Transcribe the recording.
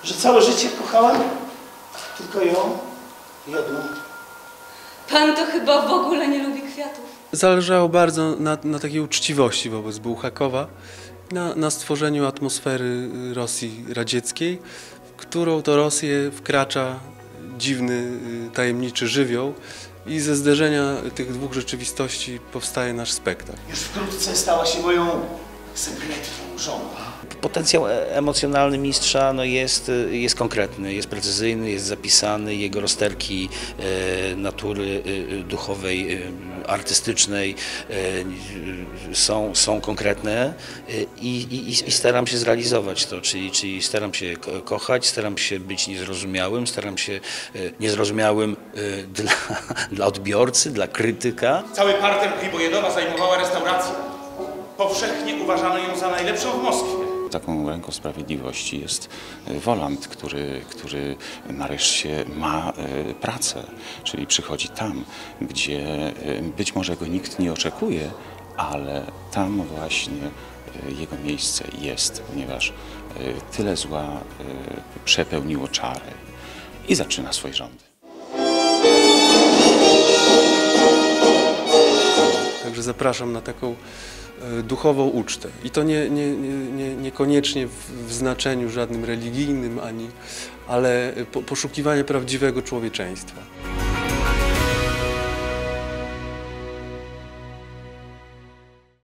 że całe życie kochałem tylko ją, jedną. Pan to chyba w ogóle nie lubi kwiatów. Zależało bardzo na takiej uczciwości wobec Bułhakowa, na stworzeniu atmosfery Rosji radzieckiej, w którą to Rosję wkracza dziwny, tajemniczy żywioł i ze zderzenia tych dwóch rzeczywistości powstaje nasz spektakl. Już wkrótce stała się moją sekretną żoną. Potencjał emocjonalny mistrza jest konkretny, jest precyzyjny, jest zapisany, jego rozterki natury duchowej, artystycznej są konkretne i staram się zrealizować to, czyli staram się kochać, staram się być niezrozumiałym, staram się niezrozumiałym dla odbiorcy, dla krytyka. Cały parter Gribojedowa zajmowała restaurację. Powszechnie uważano ją za najlepszą w Moskwie. Taką ręką sprawiedliwości jest Woland, który nareszcie ma pracę, czyli przychodzi tam, gdzie być może go nikt nie oczekuje, ale tam właśnie jego miejsce jest, ponieważ tyle zła przepełniło czarę i zaczyna swoje rządy. Także zapraszam na taką duchową ucztę. I to niekoniecznie w znaczeniu żadnym religijnym, ale poszukiwanie prawdziwego człowieczeństwa.